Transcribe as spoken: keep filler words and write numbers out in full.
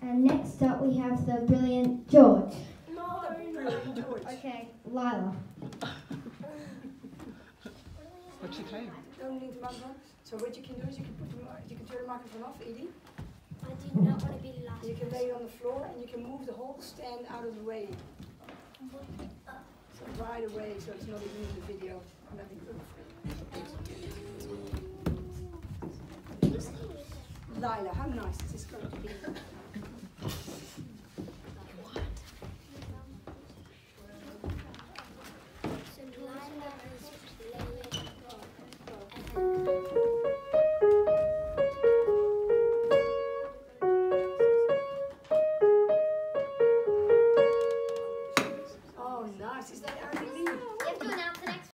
And next up we have the brilliant George. No, brilliant George. Okay, Lilah. What's your time? Don't leave the microphone. So what you can do is you can put the, you can turn the microphone off, Edie. I did not want to be the last. You can lay it on the floor and you can move the whole stand out of the way. So right away, so it's not even in the video. Lilah, how nice is this going to be?